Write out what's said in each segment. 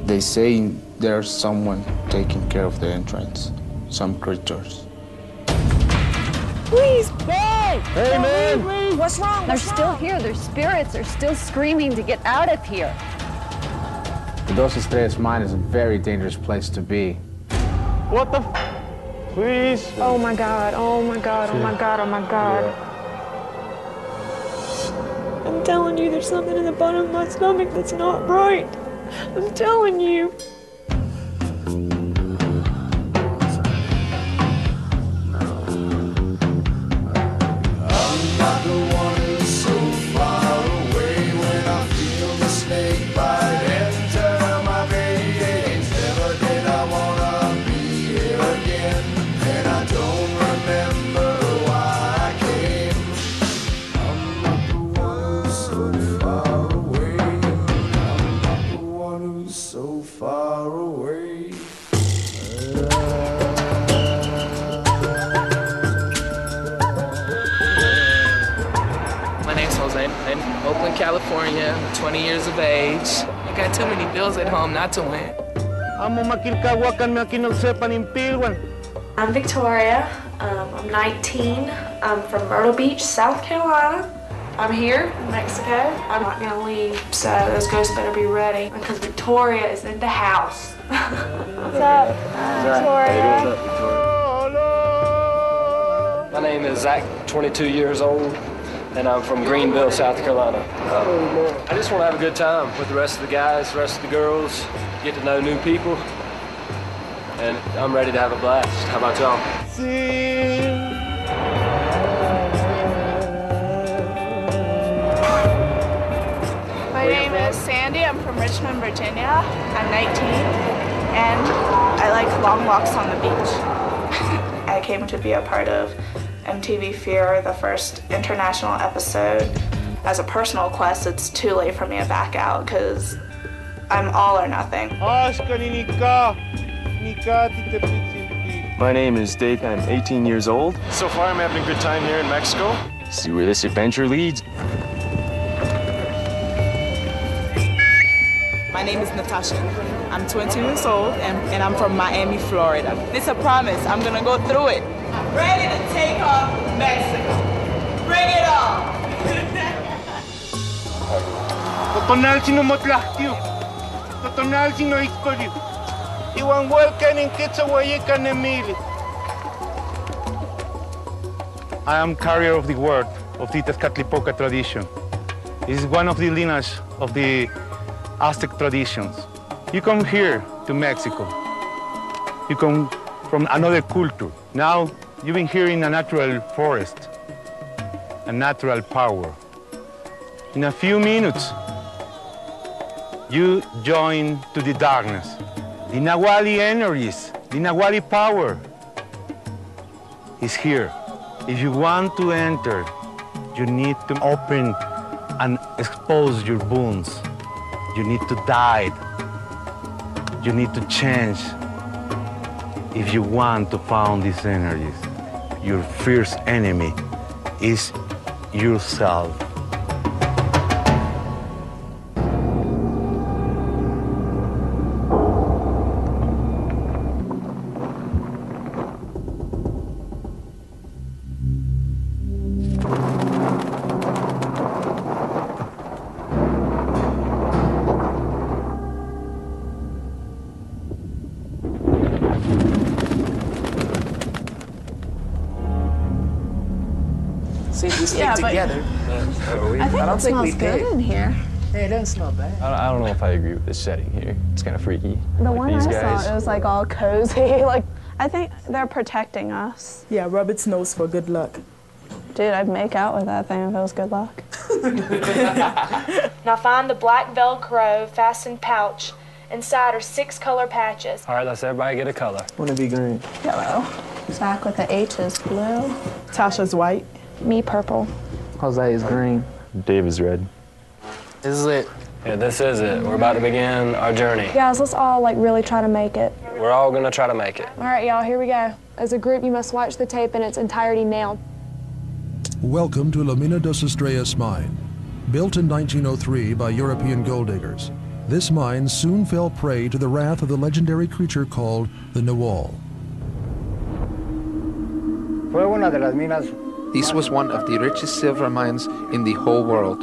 They say there's someone taking care of the entrance. Some creatures. Please! Hey! Hey, man! What's wrong? They're still here. Their spirits are still screaming to get out of here. The Dos Estrellas mine is a very dangerous place to be. What the Please? Oh my God, oh my God, oh my God, oh my God. Yeah. I'm telling you, there's something in the bottom of my stomach that's not right. I'm telling you. In Oakland, California, 20 years of age. I got too many bills at home not to win. I'm Victoria. I'm 19. I'm from Myrtle Beach, South Carolina. I'm here in Mexico. I'm not gonna leave, so those ghosts better be ready because Victoria is in the house. What's up, Victoria? What's up, Victoria? My name is Zach, 22 years old. And I'm from Greenville, South Carolina. I just want to have a good time with the rest of the guys, the rest of the girls, get to know new people, and I'm ready to have a blast. How about y'all? My name is Sandy. I'm from Richmond, Virginia. I'm 19, and I like long walks on the beach. I came to be a part of MTV Fear, the first international episode. As a personal quest, it's too late for me to back out because I'm all or nothing. My name is Dave. I'm 18 years old. So far, I'm having a good time here in Mexico. See where this adventure leads. My name is Natasha. I'm 20 years old and I'm from Miami, Florida. It's a promise. I'm gonna go through it. I'm ready to take off Mexico. Bring it on. I am carrier of the word of the Tezcatlipoca tradition. This is one of the lineage of the Aztec traditions. You come here to Mexico. You come from another culture. Now, you've been here in a natural forest, a natural power. In a few minutes, you join to the darkness. The Nahuali energies, the Nahuali power is here. If you want to enter, you need to open and expose your wounds. You need to die. You need to change. If you want to find these energies, your fierce enemy is yourself. See if we stick together. I think it smells good in here. Hey, it doesn't smell bad. I don't know if I agree with this setting here. It's kind of freaky. The one these I guys. saw, it was like all cozy. Like, I think they're protecting us. Yeah, rub its nose for good luck. Dude, I'd make out with that thing if it was good luck. Now find the black Velcro fastened pouch. Inside are 6 color patches. All right, let's everybody get a color. Want to be green? Yellow. Zach with the H is blue. Tasha's white. Me purple. Jose is green. Dave is red. This is it. Yeah, this is it. We're about to begin our journey. Guys, let's all like really try to make it. We're all gonna try to make it. All right, y'all, here we go. As a group, you must watch the tape in its entirety now. Welcome to La Mina dos Estrellas mine. Built in 1903 by European gold diggers, This mine soon fell prey to the wrath of the legendary creature called the Nawal. This was one of the richest silver mines in the whole world.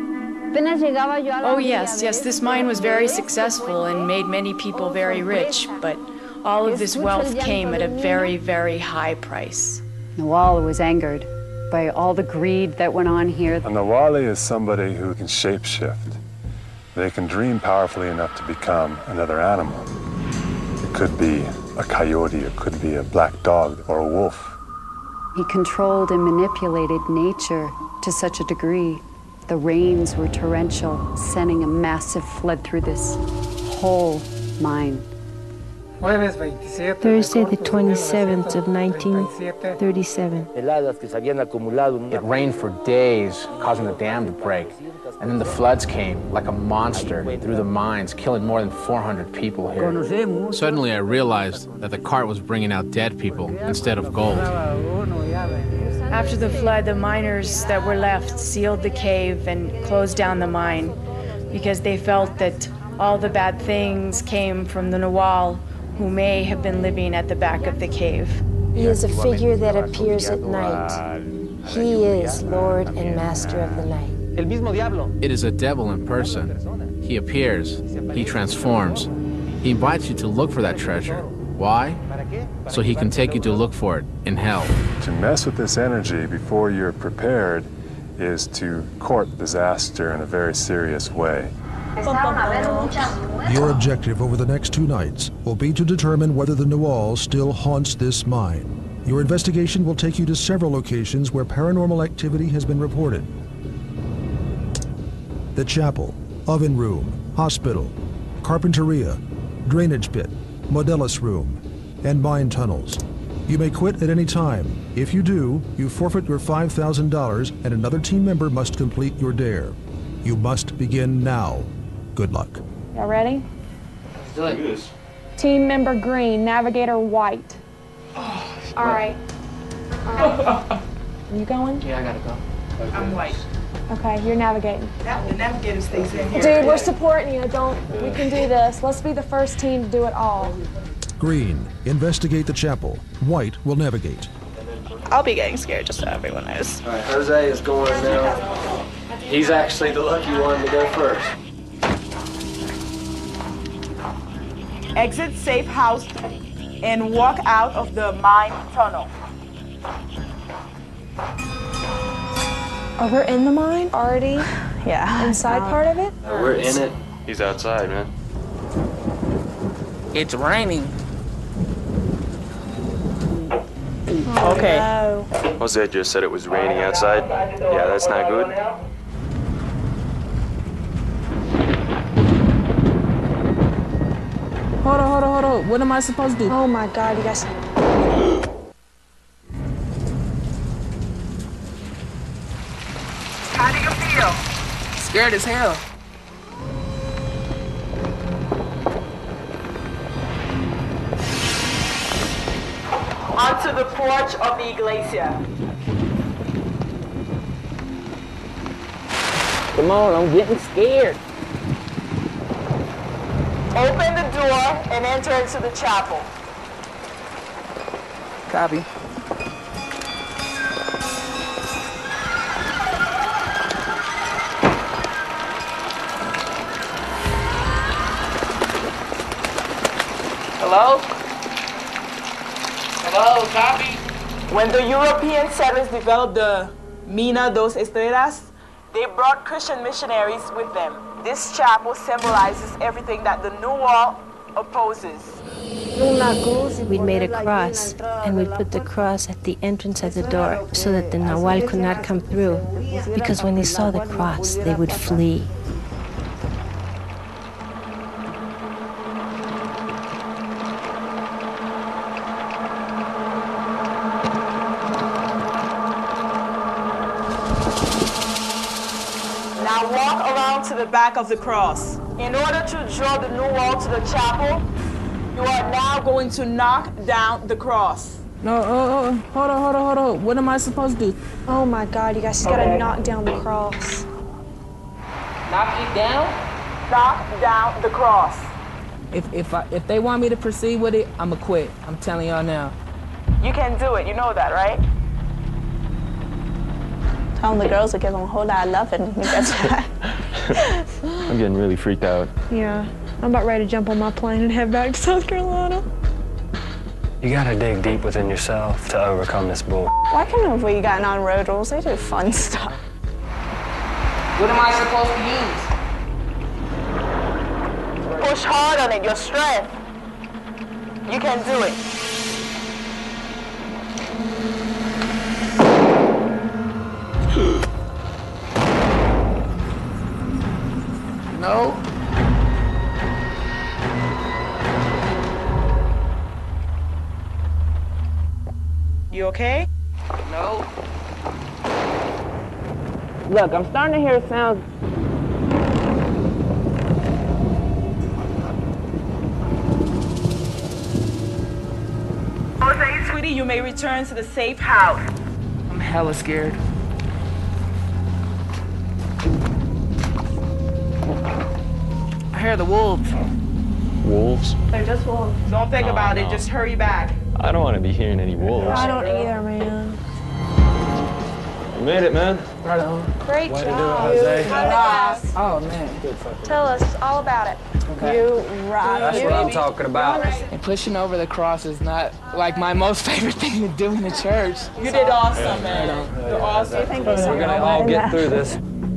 Oh yes, this mine was very successful and made many people very rich, but all of this wealth came at a very, very high price. Nawal was angered by all the greed that went on here. A Nawali is somebody who can shapeshift. They can dream powerfully enough to become another animal. It could be a coyote, it could be a black dog or a wolf. He controlled and manipulated nature to such a degree. The rains were torrential, sending a massive flood through this whole mine. Thursday, the 27th of 1937. It rained for days, causing the dam to break. And then the floods came like a monster through the mines, killing more than 400 people here. Suddenly I realized that the cart was bringing out dead people instead of gold. After the flood, the miners that were left sealed the cave and closed down the mine because they felt that all the bad things came from the Nawal, who may have been living at the back of the cave. He is a figure that appears at night. He is Lord and Master of the night. It is a devil in person. He appears, he transforms. He invites you to look for that treasure. Why? So he can take you to look for it in hell. To mess with this energy before you're prepared is to court disaster in a very serious way. Your objective over the next 2 nights will be to determine whether the Nawal still haunts this mine. Your investigation will take you to several locations where paranormal activity has been reported. The chapel, oven room, hospital, carpinteria, drainage pit, modelis room, and mine tunnels. You may quit at any time. If you do, you forfeit your $5,000 and another team member must complete your dare. You must begin now. Good luck. Y'all ready? Let's do it. Team member green, navigator white. All right. Are you going? Yeah, I gotta go. I'm white. Okay, you're navigating. The navigator stays in here. Dude, we're supporting you. We can do this. Let's be the first team to do it all. Green, investigate the chapel. White will navigate. I'll be getting scared just so everyone knows. All right, Jose is going now. He's actually the lucky one to go first. Exit safe house and walk out of the mine tunnel. Oh, we're in the mine already? Yeah. Inside part of it? We're in it. He's outside, man. It's raining. Okay. Jose just said it was raining outside. Yeah, that's not good. Hold on. What am I supposed to do? Oh my God, you guys. How do you feel? Scared as hell. Onto the porch of the iglesia. Come on, I'm getting scared. Open the door and enter into the chapel. Copy. Hello? Hello, copy? When the European settlers developed the Mina, dos Estrellas, they brought Christian missionaries with them. This chapel symbolizes everything that the New World opposes. We made a cross, and we put the cross at the entrance of the door so that the Nawal could not come through, because when they saw the cross, they would flee. Now walk around to the back of the cross. In order to draw the new wall to the chapel, you are now going to knock down the cross. No, hold on. What am I supposed to do? Oh my God, you guys gotta knock down the cross. Knock it down? knock down the cross. If they want me to proceed with it, I'ma quit. I'm telling y'all now. You can do it, you know that, right? Tell them the girls will give them a whole lot of loving when he gets back. I'm getting really freaked out. Yeah, I'm about ready to jump on my plane and head back to South Carolina. You gotta dig deep within yourself to overcome this bull. Why can't avoid getting on road rules? They do fun stuff. What am I supposed to use? Push hard on it, your strength. You can do it. No. You okay? No. Look, I'm starting to hear sounds. Jose, sweetie, you may return to the safe house. I'm hella scared. I hear the wolves. Wolves? They're just wolves. Don't think about it, just hurry back. I don't want to be hearing any wolves. I don't either, man. You made it, man. Right on. Great Way job. to do it, Jose. Oh, man. Tell us all about it. Okay. You rock. That's what I'm talking about. And pushing over the cross is not like my most favorite thing to do in the church. You did awesome, man. You're awesome. We're gonna all get through this.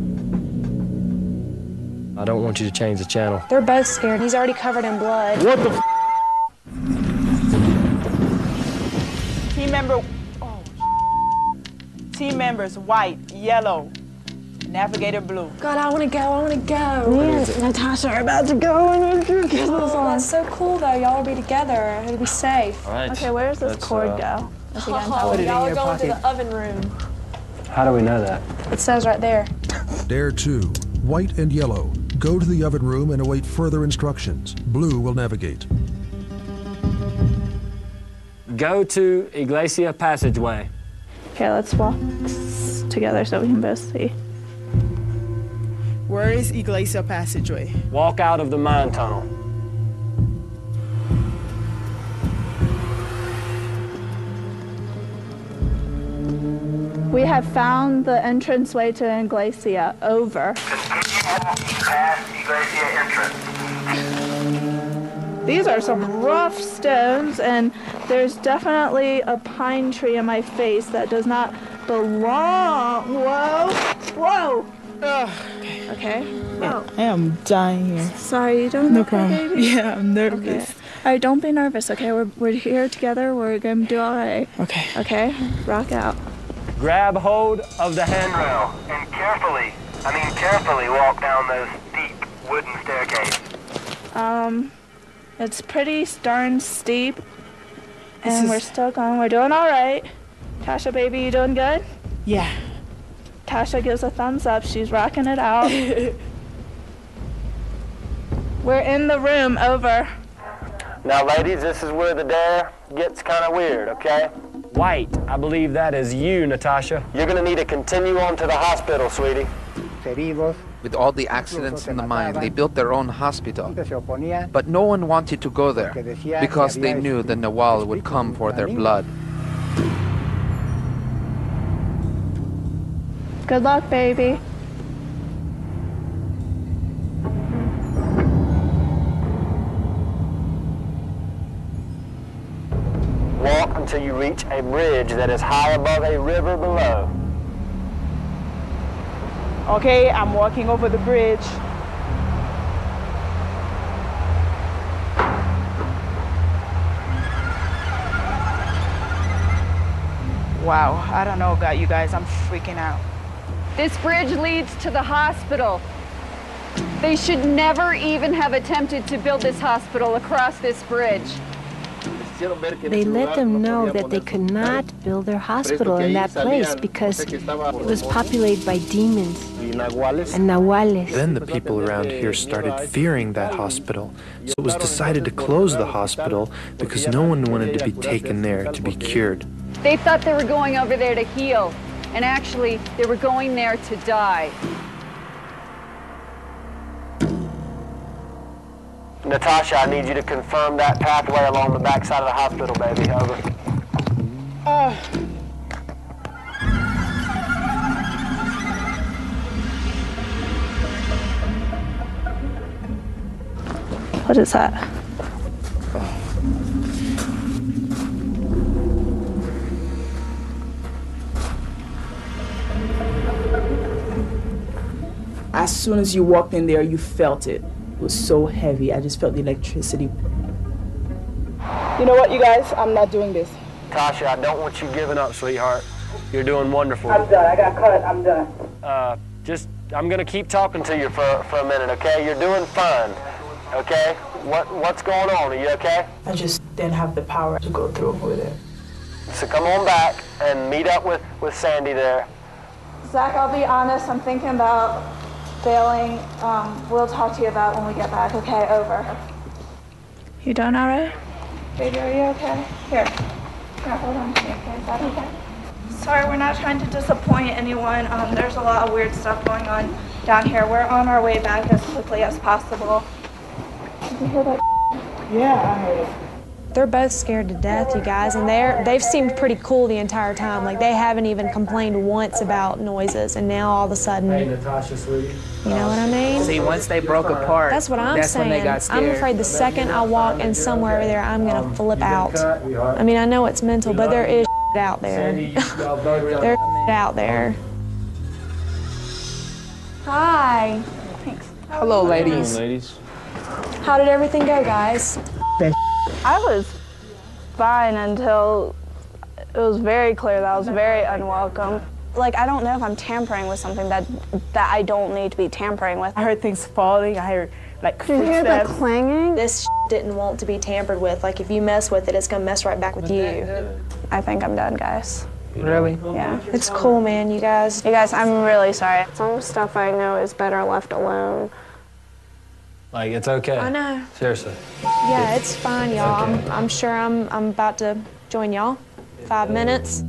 I don't want you to change the channel. They're both scared. He's already covered in blood. What the Team member. Oh. Team members white, yellow, navigator blue. God, I want to go. I want to go. Me and Natasha are about to go and get this Oh, on. that's so cool, though. Y'all will be together. It'll be safe. All right. Okay, where's this Let's, cord go? Is he gonna tell Oh, me? y'all are your going to pocket. the oven room. How do we know that? It says right there. Dare 2, white and yellow. Go to the oven room and await further instructions. Blue will navigate. Go to Iglesia passageway. Okay, let's walk together so we can both see. Where is Iglesia passageway? Walk out of the mine tunnel. We have found the entranceway to Iglesia. Over. These are some rough stones, and there's definitely a pine tree in my face that does not belong. Whoa! Whoa! Okay. Oh. I am dying here. Sorry, you don't. No Okay, problem. baby? Yeah, I'm nervous. Okay. All right, don't be nervous. Okay, we're here together. We're gonna do all right. Okay. Okay, rock out. Grab hold of the handrail. And carefully walk down those steep wooden staircases. It's pretty darn steep, and we're still going. We're doing all right. Tasha, baby, you doing good? Yeah. Tasha gives a thumbs up. She's rocking it out. We're in the room. Over. Now, ladies, this is where the dare gets kind of weird, okay? White, I believe that is you, Natasha. You're gonna need to continue on to the hospital, sweetie. With all the accidents in the mine, they built their own hospital. But no one wanted to go there because they knew the Nahual would come for their blood. Good luck, baby. Walk until you reach a bridge that is high above a river below. Okay, I'm walking over the bridge. Wow, I don't know about you guys. I'm freaking out. This bridge leads to the hospital. They should never even have attempted to build this hospital across this bridge. They let them know that they could not build their hospital in that place because it was populated by demons and nahuales. Then the people around here started fearing that hospital, so it was decided to close the hospital because no one wanted to be taken there to be cured. They thought they were going over there to heal, and actually, they were going there to die. Natasha, I need you to confirm that pathway along the backside of the hospital, baby. Over. What is that? As soon as you walked in there, you felt it. It was so heavy. I just felt the electricity. You know what, you guys? I'm not doing this. Tasha, I don't want you giving up, sweetheart. You're doing wonderful. I'm done. I got cut. I'm done. I'm gonna keep talking to you for a minute, okay? You're doing fine, okay? What's going on? Are you okay? I just didn't have the power to go through with it. So come on back and meet up with Sandy there. Zach, I'll be honest, I'm thinking about bailing. We'll talk to you about when we get back, okay? Over. You done all right? Baby, are you okay? Here, hold on to me, okay? Is that okay? Sorry, we're not trying to disappoint anyone. There's a lot of weird stuff going on down here. We're on our way back as quickly as possible. Did you hear that? Yeah, I heard it. They're both scared to death, you guys, and they've seemed pretty cool the entire time. Like, they haven't even complained once about noises, and now all of a sudden, Hey, Natasha, sweetie. you know what I mean? See, once they broke apart, That's what I'm saying. when they got scared. I'm afraid the second I walk in somewhere over there, I'm gonna flip out. I mean, I know it's mental, but there is out there. There's out there. Hi. Thanks. Hello, ladies. How did everything go, guys? I was fine until it was very clear that I was very unwelcome. Like, I don't know if I'm tampering with something that I don't need to be tampering with. I heard things falling. I heard, like, Did you hear the footsteps. clanging? This didn't want to be tampered with. Like, if you mess with it, it's gonna mess right back with you. I think I'm done, guys. Really? Yeah. It's cool, man, you guys. You guys, I'm really sorry. Some stuff I know is better left alone. Like, it's okay. I know. Seriously. Yeah, it's fine, y'all. I'm sure I'm about to join y'all. 5 minutes.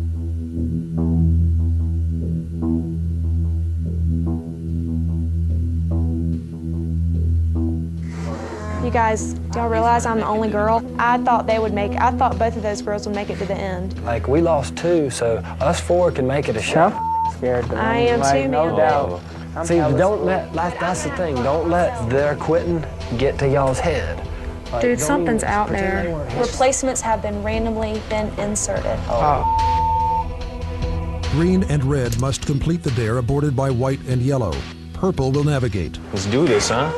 You guys, do y'all realize I'm the only girl? I thought both of those girls would make it to the end. Like, we lost 2, so us 4 can make it a shot. Scared. I am too, man. No doubt. See, don't let, that's the thing, don't let their quitting get to y'all's head. Like, Dude, don't something's even out pretend there. they weren't. Replacements have been randomly inserted. Green and red must complete the dare aborted by white and yellow. Purple will navigate. Let's do this, huh?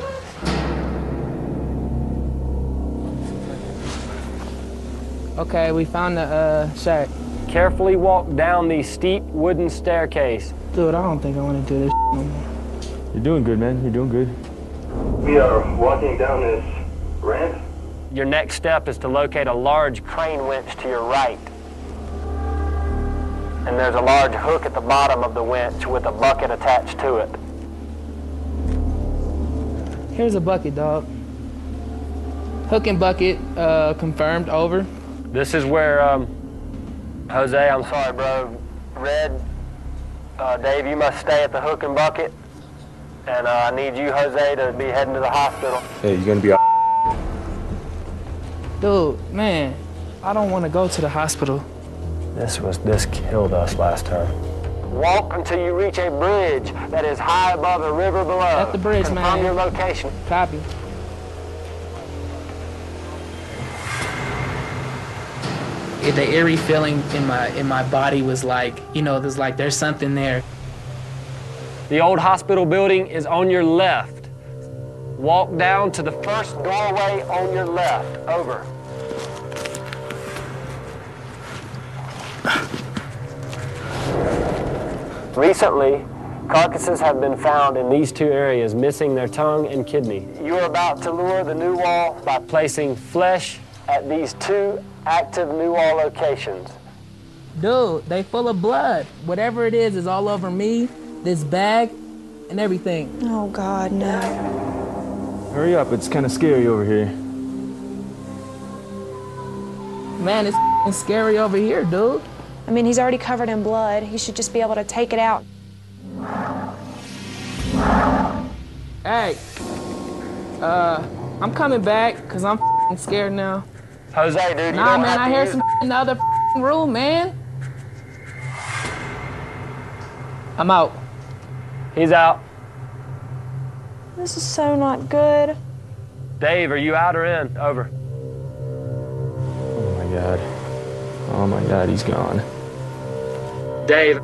Okay, we found the shack. Carefully walk down the steep wooden staircase. Dude, I don't think I want to do this no more. You're doing good, man. You're doing good. We are walking down this ramp. Your next step is to locate a large crane winch to your right. And there's a large hook at the bottom of the winch with a bucket attached to it. Here's a bucket, dog. Hook and bucket, confirmed, over. This is where, Jose, I'm sorry, bro. Red, Dave, you must stay at the hook and bucket. And I need you, Jose, to be heading to the hospital. Hey, you're gonna be all Dude, man, I don't want to go to the hospital. This killed us last time. Walk until you reach a bridge that is high above a river below. At the bridge, Confirm man. your location. Copy. The eerie feeling in my body was like, you know, there's something there. The old hospital building is on your left. Walk down to the first doorway on your left. Over. Recently, carcasses have been found in these 2 areas, missing their tongue and kidney. You are about to lure the new wall by placing flesh at these 2 active new wall locations. Dude, they full of blood. Whatever it is all over me, this bag, and everything. Oh, God, no. Hurry up, it's kind of scary over here. Man, it's scary over here, dude. I mean, he's already covered in blood. He should just be able to take it out. Hey, I'm coming back because I'm scared now. Jose, dude, nah, man, I hear some in the other room, man. I'm out. He's out. This is so not good. Dave, are you out or in? Over. Oh my God. Oh my God, he's gone. Dave.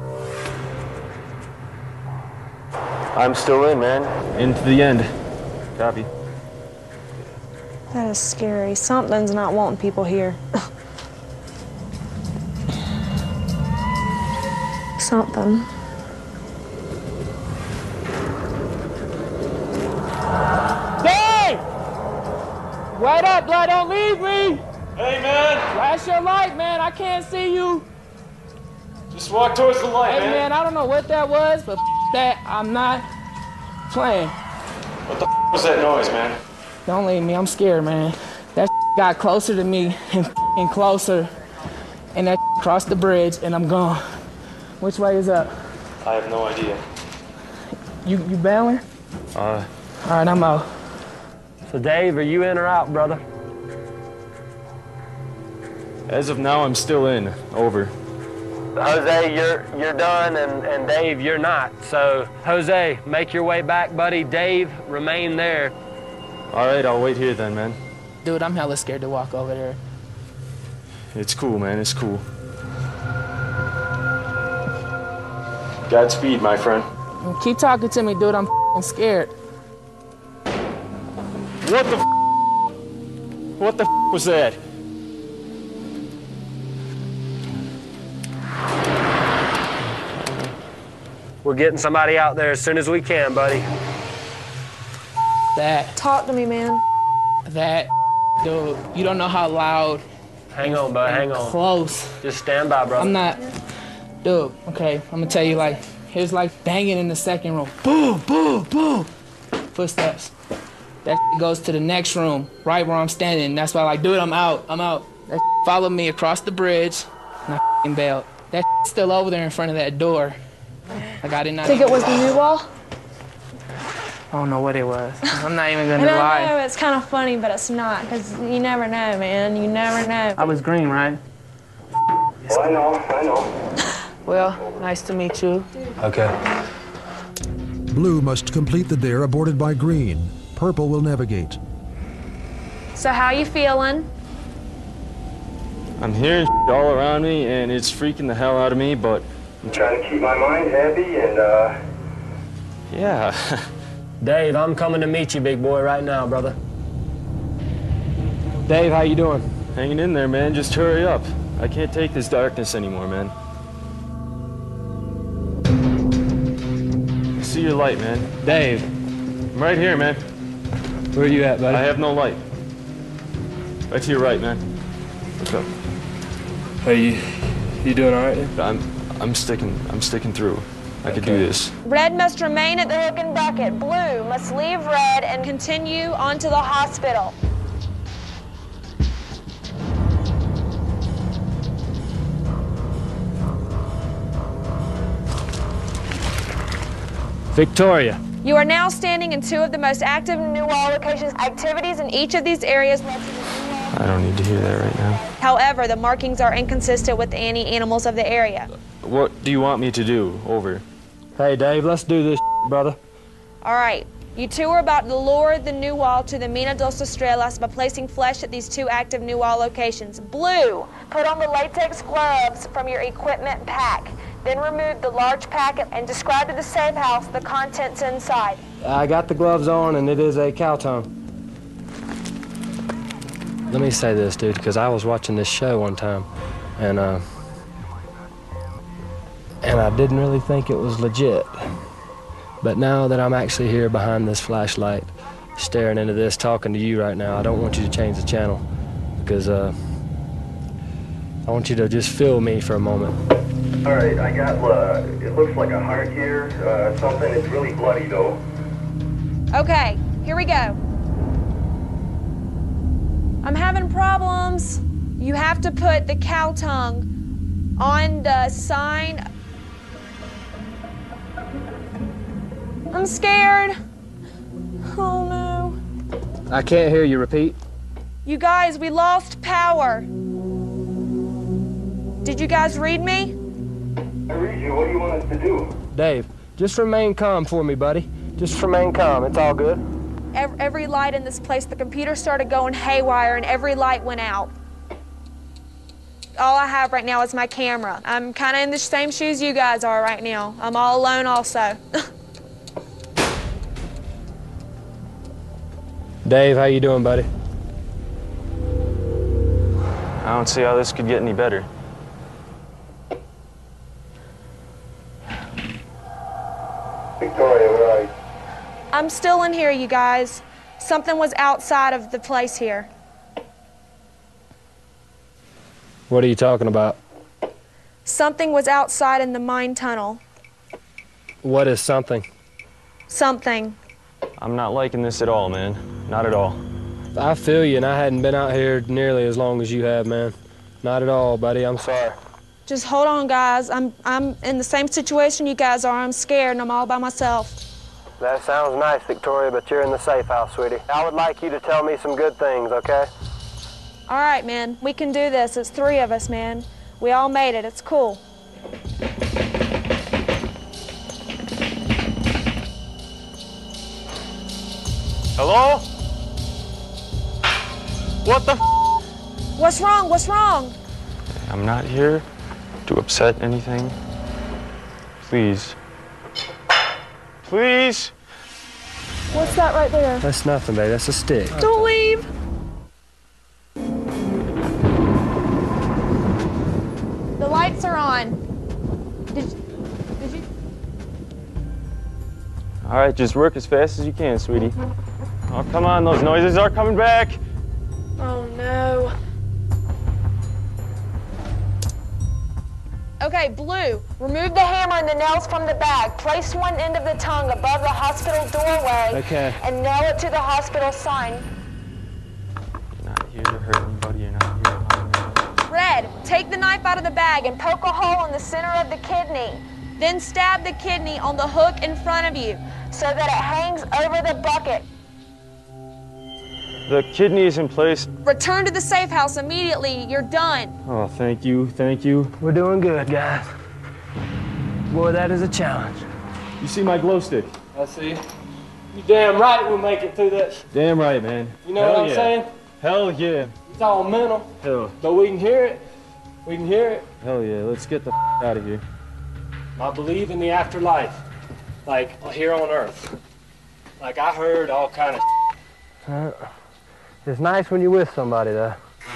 I'm still in, man. Into the end. Copy. That is scary. Something's not wanting people here. Something. Dave! Wait up, blood, don't leave me! Hey, man! Flash your light, man, I can't see you. Just walk towards the light, Hey, man, I don't know what that was, but that, I'm not playing. What the was that noise, man? Don't leave me, I'm scared, man. That got closer to me and closer, and that crossed the bridge, and I'm gone. Which way is up? I have no idea. You bailing? All right, I'm out. So Dave, are you in or out, brother? As of now, I'm still in. Over. Jose, you're done, and Dave, you're not. So, Jose, make your way back, buddy. Dave, remain there. All right, I'll wait here then, man. Dude, I'm hella scared to walk over there. It's cool, man. It's cool. Godspeed, my friend. Keep talking to me, dude. I'm scared. What the What the was that? We're getting somebody out there as soon as we can, buddy. That. Talk to me, man. That, dude, you don't know how loud. Hang on, bud, hang on. Close. Just stand by, brother. I'm not, dude, okay, I'm gonna tell you, like, here's like banging in the second room. Boom, boom, boom. Footsteps. That goes to the next room, right where I'm standing. That's why, like, dude, I'm out. That followed me across the bridge, and I bailed. That still over there in front of that door. Like, I did not. Think it was the new wall? I don't know what it was. I'm not even gonna And lie. I know it's kind of funny, but it's not, because you never know, man. You never know. I was green, right? Well, I know. Well, nice to meet you. Okay. Blue must complete the dare aborted by green. Purple will navigate. So how you feeling? I'm hearing all around me, and it's freaking the hell out of me, but I'm trying to keep my mind happy and, yeah. Dave, I'm coming to meet you, big boy, right now, brother. Dave, how you doing? Hanging in there, man. Just hurry up. I can't take this darkness anymore, man. I see your light, man. Dave. I'm right here, man. Where are you at, buddy? I have no light. Right to your right, man. Look up. Are you doing all right? I'm sticking through. I could do this. Red must remain at the hook and bucket. Blue must leave red and continue on to the hospital. Victoria. You are now standing in 2 of the most active new wall locations. Activities in each of these areas led to the new wall. I don't need to hear that right now. However, the markings are inconsistent with any animals of the area. What do you want me to do? Over. Hey, Dave, let's do this, brother. All right. You 2 are about to lure the new wall to the Mina dos Estrellas by placing flesh at these 2 active new wall locations. Blue, put on the latex gloves from your equipment pack. Then remove the large packet and describe to the safe house the contents inside. I got the gloves on, and it is a cow tongue. Let me say this, dude, because I was watching this show one time, and I didn't really think it was legit. But now that I'm actually here behind this flashlight, staring into this, talking to you right now, I don't want you to change the channel, because I want you to just feel me for a moment. All right, I got, it looks like a heart here, something. It's really bloody, though. Okay, here we go. I'm having problems. You have to put the cow tongue on the sign. I'm scared. Oh no. I can't hear you. Repeat. You guys, we lost power. Did you guys read me? I read you. What do you want us to do? Dave, just remain calm for me, buddy. Just remain calm. It's all good. Every light in this place, the computer started going haywire and every light went out. All I have right now is my camera. I'm kind of in the same shoes you guys are right now. I'm all alone also. Dave, how you doing, buddy? I don't see how this could get any better. Victoria, where are you? I'm still in here, you guys. Something was outside of the place here. What are you talking about? Something was outside in the mine tunnel. What is something? Something. I'm not liking this at all, man. Not at all. I feel you, and I hadn't been out here nearly as long as you have, man. Not at all, buddy. I'm sorry. Just hold on, guys. I'm in the same situation you guys are. I'm scared and I'm all by myself. That sounds nice, Victoria, but you're in the safe house, sweetie. I would like you to tell me some good things, okay? All right, man. We can do this. It's 3 of us, man. We all made it. It's cool. Hello? What the f? What's wrong? What's wrong? I'm not here to upset anything. Please. Please? What's that right there? That's nothing, babe. That's a stick. Don't leave. The lights are on. Did you? All right, just work as fast as you can, sweetie. Oh, come on, those noises are coming back. Oh, no. Okay, Blue, remove the hammer and the nails from the bag. Place one end of the tongue above the hospital doorway. Okay. And nail it to the hospital sign. You're not here to hurt anybody. You're not here to harm anybody. Red, take the knife out of the bag and poke a hole in the center of the kidney. Then stab the kidney on the hook in front of you so that it hangs over the bucket. The kidney is in place. Return to the safe house immediately. You're done. Oh, thank you, thank you. We're doing good, guys. Boy, that is a challenge. You see my glow stick? I see. You damn right we'll make it through this. Damn right, man. You know what I'm saying? Hell yeah. It's all mental. Hell. But we can hear it. We can hear it. Hell yeah. Let's get the out of here. I believe in the afterlife. Like here on Earth. Like I heard all kind of It's nice when you're with somebody, though.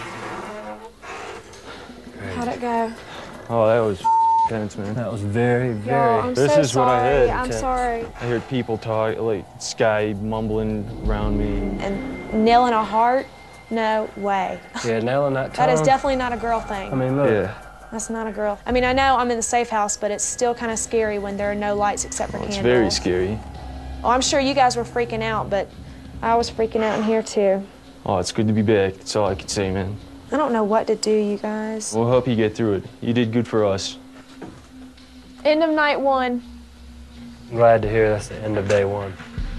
How'd it go? Oh, that was tense, man. That was very, very... I'm This so is what I sorry. heard. I'm sorry. I heard people talk, like Sky mumbling around me. And nailing a heart? No way. Yeah, nailing that tongue. That is definitely not a girl thing. I mean, look. Yeah. That's not a girl. I mean, I know I'm in the safe house, but it's still kind of scary when there are no lights except for candles. It's very scary. Oh, I'm sure you guys were freaking out, but I was freaking out in here too. Oh, it's good to be back. That's all I can say, man. I don't know what to do, you guys. We'll help you get through it. You did good for us. End of night 1. I'm glad to hear that's the end of day 1.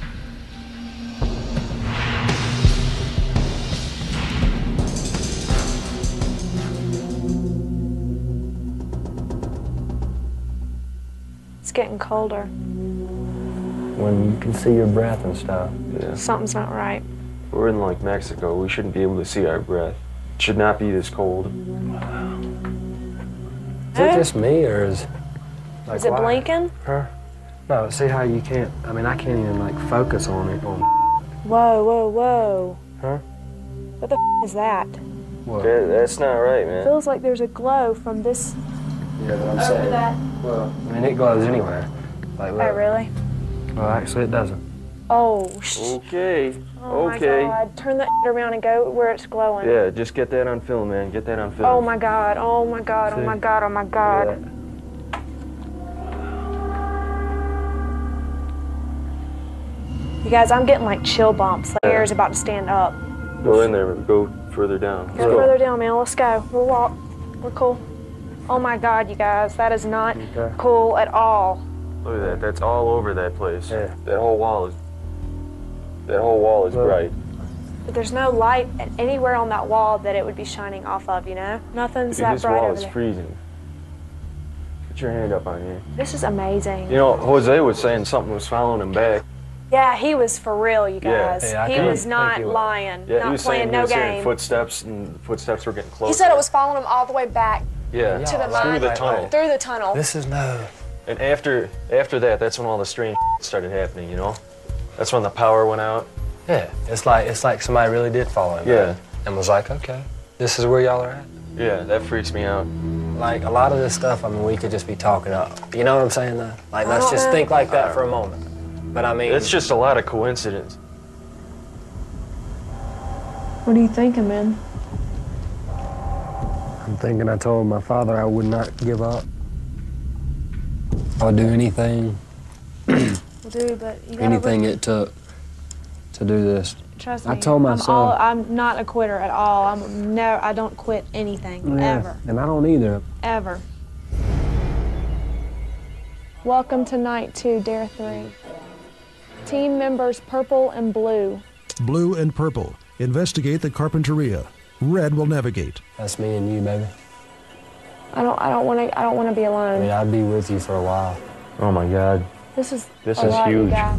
It's getting colder. When you can see your breath and stuff. Yeah. Something's not right. We're in like Mexico. We shouldn't be able to see our breath. It should not be this cold. Is it just me, or is... Like, Is it why? blinking? Huh? No, see how you can't... I mean, I can't even, like, focus on it. Whoa, whoa, whoa. Huh? What the is that? What? That's not right, It man. feels like there's a glow from this Yeah, but I'm over saying... that. Well, I mean, it glows anywhere. Like, look. Oh, really? Well, actually, it doesn't. Oh, Okay. Oh Okay. my God. Turn that around and go where it's glowing. Yeah, just get that on film, man. Get that on film. Oh my God. Oh my God. Oh my God. Oh my God. Yeah. You guys, I'm getting like chill bumps. Like, hair is about to stand up. Go in there. Go further down. Go further down, man. Let's go. We'll walk. We're cool. Oh my God, you guys. That is not cool at all. Look at that. That's all over that place. Yeah. That whole wall is bright. But there's no light anywhere on that wall that it would be shining off of, you know? Nothing's that bright over there. This wall is freezing. Put your hand up on here. This is amazing. You know, Jose was saying something was following him back. Yeah, he was for real, you guys. Yeah, he was not lying, Yeah, not playing no game. Saying footsteps, and footsteps were getting closer. He said it was following him all the way back to the mine. through the tunnel. Through the tunnel. This is no. And after that, that's when all the strange started happening, you know? That's when the power went out. Yeah, it's like somebody really did follow him. Yeah. Right? And was like, okay, this is where y'all are at. Yeah, that freaks me out. Like, a lot of this stuff, I mean, we could just be talking up. You know what I'm saying, though? Like, let's just think like that for a moment. But I mean... It's just a lot of coincidence. What are you thinking, man? I'm thinking I told my father I would not give up. I would do anything. Well, dude, but you gotta Anything it took to do this. Trust me. I told myself. I'm not a quitter at all. I don't quit anything, ever. And I don't either. Ever. Welcome to night 2, Dare 3. Team members purple and blue. Blue and purple. Investigate the Carpinteria. Red will navigate. That's me and you, baby. I don't want to be alone. I mean, I'd be with you for a while. Oh my God. This is huge. you guys.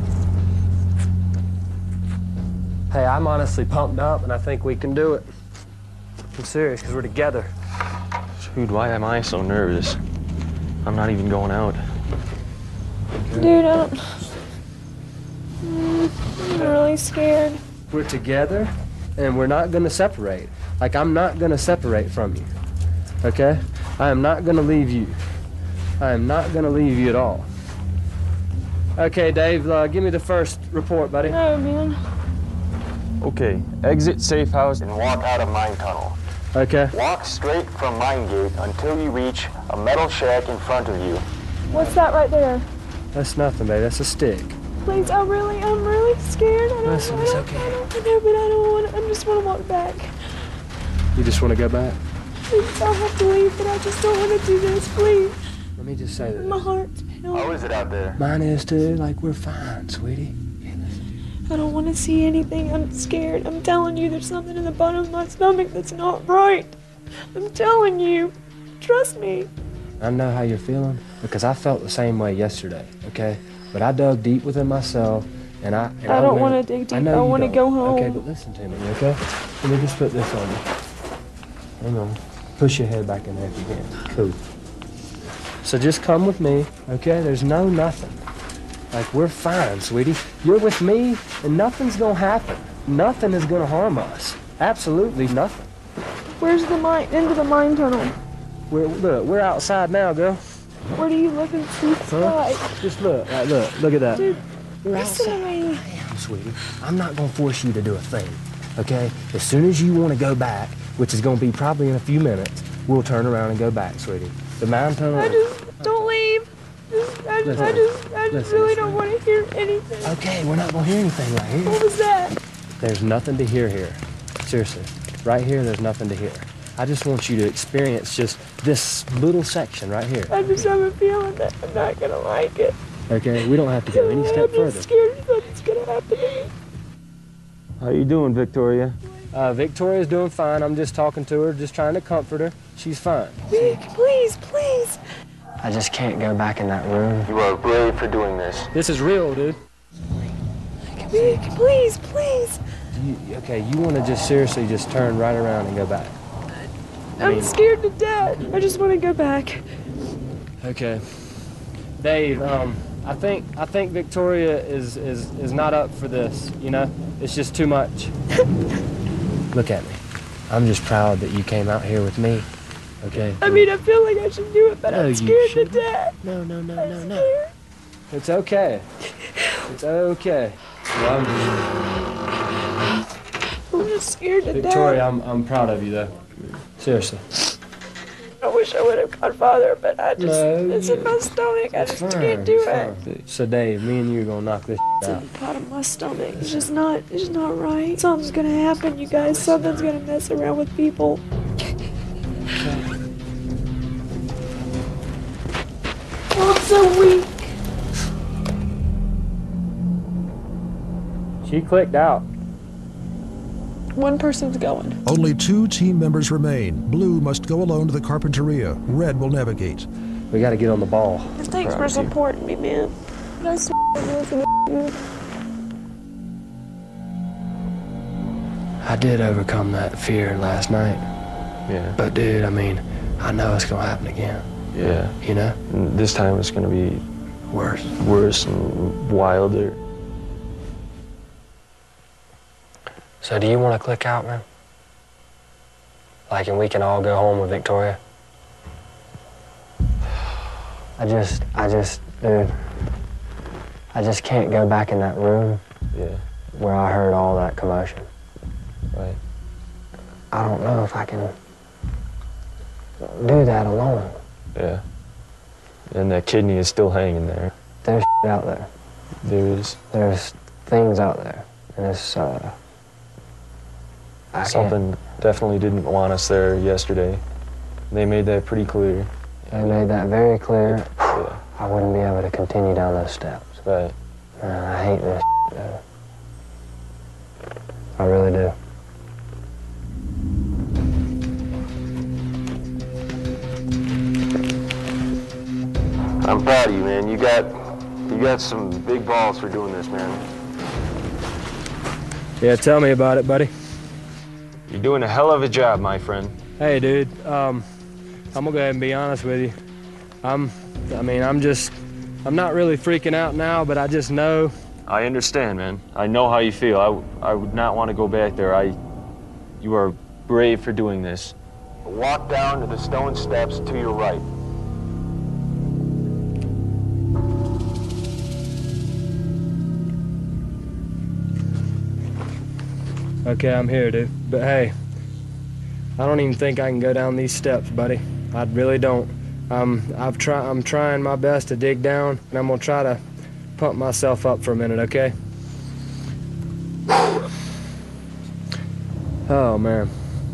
Hey, I'm honestly pumped up, and I think we can do it. I'm serious, because we're together. Dude, why am I so nervous? I'm not even going out. Dude, I'm really scared. We're together, and we're not going to separate. Like, I'm not going to separate from you, okay? I am not going to leave you. I am not going to leave you at all. Okay, Dave, give me the first report, buddy. No, man. Okay, exit safe house and walk out of mine tunnel. Okay. Walk straight from mine gate until you reach a metal shack in front of you. What's that right there? That's nothing, baby. That's a stick. Please, I'm really scared. Listen, it's okay. I just want to walk back. You just want to go back? Please, I'll have to leave, but I just don't want to do this, please. Let me just say this. My heart's pounding. How is it out there? Mine is too. Like, we're fine, sweetie. I don't want to see anything. I'm scared. I'm telling you, there's something in the bottom of my stomach that's not right. I'm telling you. Trust me. I know how you're feeling because I felt the same way yesterday, okay? But I dug deep within myself, and I don't want to dig deep. I want to go home. Okay, but listen to me, okay? Let me just put this on you. Hang on. Push your head back in there if you can. Cool. So just come with me, okay? There's no nothing. Like, we're fine, sweetie. You're with me, and nothing's gonna happen. Nothing is gonna harm us. Absolutely nothing. Where's the mine? Into the mine tunnel. We're outside now, girl. Where do you look and see the sky? Just look. Right, look at that. Dude, we're listen outside. to me. Damn, sweetie. I'm not gonna force you to do a thing, okay? As soon as you want to go back, which is gonna be probably in a few minutes, we'll turn around and go back, sweetie. The mine tunnel. Don't leave. I just really don't want to hear anything. Okay, we're not gonna hear anything right here. What was that? There's nothing to hear here. Seriously. Right here, there's nothing to hear. I just want you to experience just this little section right here. I just have a feeling that I'm not going to like it. Okay, we don't have to go any step further. I'm scared something's going to happen to me. How you doing, Victoria? Victoria's doing fine. I'm just talking to her, just trying to comfort her. She's fine. Vic, please, please. I just can't go back in that room. You are brave for doing this. This is real, dude. Vic, please, please. Okay, you want to just seriously just turn right around and go back. I'm scared to death. I just want to go back. Okay. Dave, I think Victoria is not up for this, you know? It's just too much. Look at me. I'm just proud that you came out here with me. Okay? I mean, I feel like I should do it, but I'm scared to death. No. It's okay. It's okay. Well, I'm just scared to death. Victoria, I'm proud of you, though. Seriously. I wish I would have gone farther, but it's in my stomach. I just can't do it. So, Dave, me and you are gonna knock this It's out. in the bottom of my stomach. It's just not right. Something's gonna happen, you guys. Something's gonna mess around with people. Oh, I'm so weak. She clicked out. one person's going. Only 2 team members remain. Blue must go alone to the Carpinteria. Red will navigate. We got to get on the ball. Thanks for supporting me, man. I swear I'm listening to you. I did overcome that fear last night. Yeah. But dude, I mean, I know it's gonna happen again. Yeah. You know? And this time it's gonna be worse. Worse and wilder. So do you want to click out, man? Like, and we can all go home with Victoria? Dude, I just can't go back in that room. Yeah. Where I heard all that commotion. Right. I don't know if I can do that alone. Yeah. And that kidney is still hanging there. There's out there. There is. There's things out there. And it's, Something definitely didn't want us there yesterday. They made that pretty clear. They made that very clear. Yeah. I wouldn't be able to continue down those steps. Right. I hate this, dude. I really do. I'm proud of you, man. You got some big balls for doing this, man. Yeah, tell me about it, buddy. You're doing a hell of a job, my friend. Hey, dude. I'm gonna go ahead and be honest with you. I'm not really freaking out now, but I just know. I understand, man. I know how you feel. I would not want to go back there. You are brave for doing this. Walk down to the stone steps to your right. Okay, I'm here, dude. But hey, I don't even think I can go down these steps, buddy. I really don't. I'm trying my best to dig down, and I'm gonna try to pump myself up for a minute, okay? Oh, man.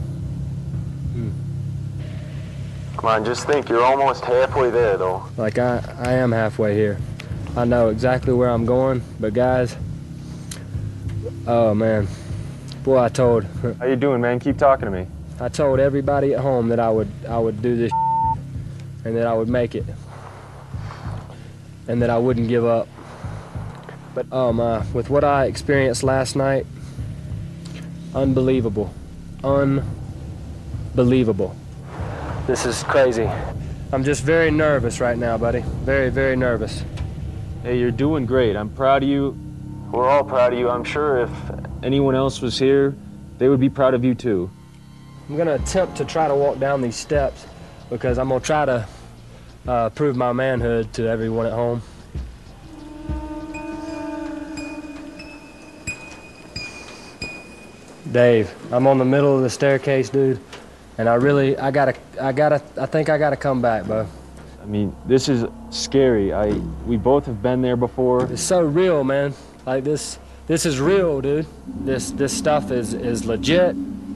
Come on, just think. You're almost halfway there, though. Like, I am halfway here. I know exactly where I'm going, but guys, oh, man. Boy, I told... How you doing, man? Keep talking to me. I told everybody at home that I would do this and that I would make it and that I wouldn't give up. But oh my, with what I experienced last night, unbelievable. Unbelievable. This is crazy. I'm just very nervous right now, buddy. Very, very nervous. Hey, you're doing great. I'm proud of you. We're all proud of you. I'm sure if anyone else was here, they would be proud of you too. I'm gonna attempt to try to walk down these steps because I'm gonna try to prove my manhood to everyone at home. Dave, I'm on the middle of the staircase, dude, and I think I gotta come back, bro. I mean, this is scary. We both have been there before. It's so real, man. Like this is real, dude. This stuff is legit.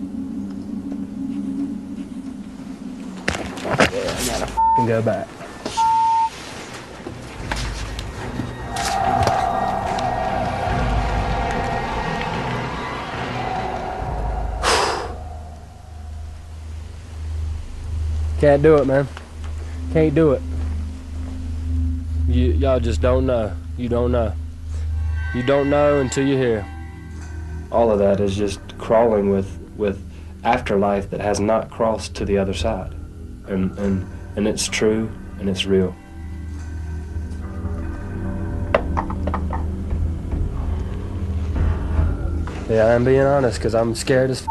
Yeah, I gotta f***ing go back. Can't do it, man. Can't do it. Y'all just don't know. You don't know. You don't know until you're here. All of that is just crawling with afterlife that has not crossed to the other side. And it's true and it's real. Yeah, I'm being honest because I'm scared as f.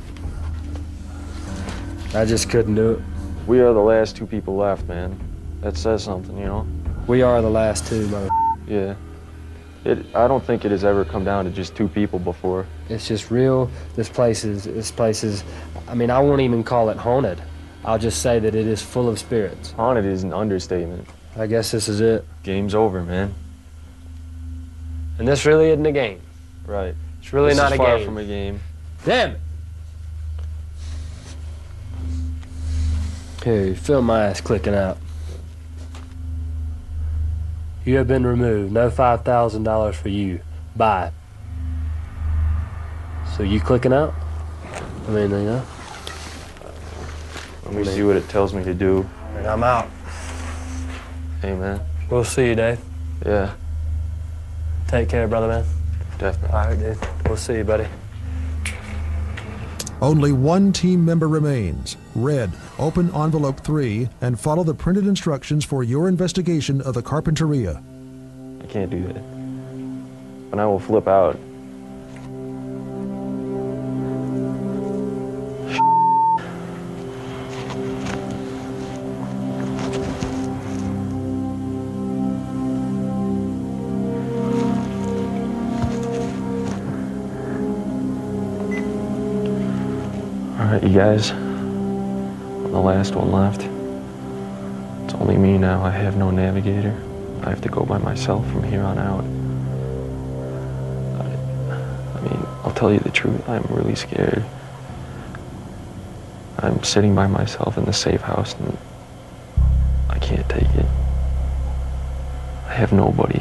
I just couldn't do it. We are the last two people left, man. That says something, you know? We are the last two, mother. Yeah. I don't think it has ever come down to just two people before. It's just real. This place is, I mean, I won't even call it haunted. I'll just say that it is full of spirits. Haunted is an understatement. I guess this is it. Game's over, man. And this really isn't a game. Right. It's really not a game. Far from a game. Damn it! Here, feel my ass clicking out. You have been removed. No $5,000 for you. Bye. So you clicking out? I mean, you know. Let me see what it tells me to do. And I'm out. Hey, man. We'll see you, Dave. Yeah. Take care, brother, man. Definitely. All right, dude. We'll see you, buddy. Only one team member remains. Red, open envelope 3 and follow the printed instructions for your investigation of the Carpinteria. I can't do that. But I will flip out. Alright, you guys, I'm the last one left. It's only me now. I have no navigator. I have to go by myself from here on out. I mean, I'll tell you the truth, I'm really scared. I'm sitting by myself in the safe house and I can't take it. I have nobody.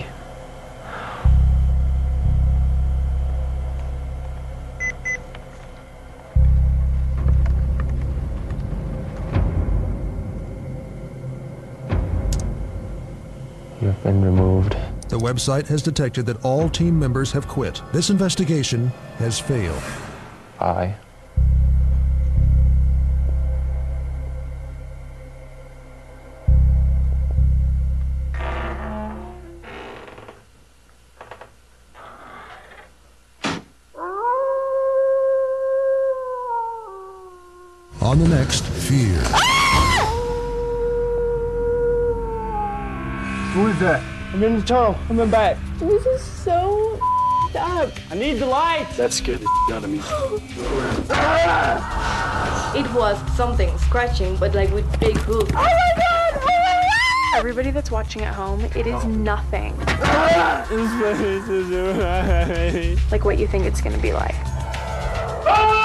You have been removed. The website has detected that all team members have quit. This investigation has failed. Bye. On the next, Fear. Who is that? I'm in the tunnel. I'm in back. This is so up. I need the light. That scared the out of me. It was something scratching, but like with big hooves. Oh my god! Oh my god! Everybody that's watching at home, it is nothing like what you think it's gonna be like.